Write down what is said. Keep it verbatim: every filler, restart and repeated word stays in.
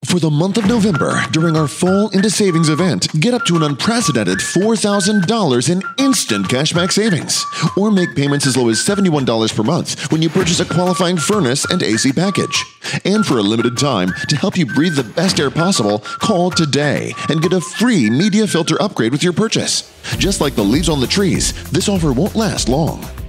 For the month of November, during our Fall into Savings event, get up to an unprecedented four thousand dollars in instant cashback savings. Or make payments as low as seventy-one dollars per month when you purchase a qualifying furnace and A C package. And for a limited time, to help you breathe the best air possible, call today and get a free media filter upgrade with your purchase. Just like the leaves on the trees, this offer won't last long.